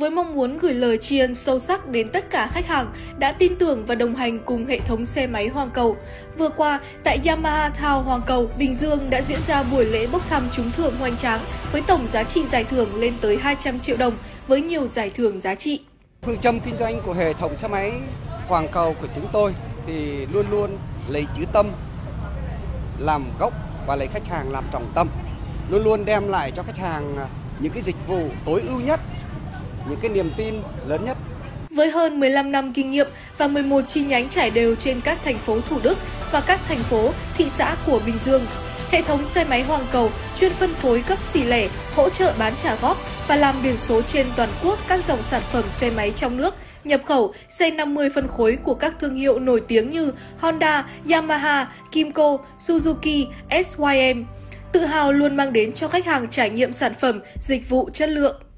với mong muốn gửi lời tri ân sâu sắc đến tất cả khách hàng đã tin tưởng và đồng hành cùng hệ thống xe máy Hoàng Cầu. Vừa qua, tại Yamaha Town Hoàng Cầu, Bình Dương đã diễn ra buổi lễ bốc thăm trúng thưởng hoành tráng với tổng giá trị giải thưởng lên tới 200 triệu đồng với nhiều giải thưởng giá trị. Phương châm kinh doanh của hệ thống xe máy Hoàng Cầu của chúng tôi thì luôn luôn lấy chữ tâm làm gốc và lấy khách hàng làm trọng tâm, luôn luôn đem lại cho khách hàng những cái dịch vụ tối ưu nhất, những cái niềm tin lớn nhất. Với hơn 15 năm kinh nghiệm và 11 chi nhánh trải đều trên các thành phố Thủ Đức và các thành phố, thị xã của Bình Dương, hệ thống xe máy Hoàng Cầu chuyên phân phối cấp xỉ lẻ, hỗ trợ bán trả góp và làm biển số trên toàn quốc các dòng sản phẩm xe máy trong nước, nhập khẩu, xe 50 phân khối của các thương hiệu nổi tiếng như Honda, Yamaha, Kymco, Suzuki, SYM. Tự hào luôn mang đến cho khách hàng trải nghiệm sản phẩm, dịch vụ chất lượng.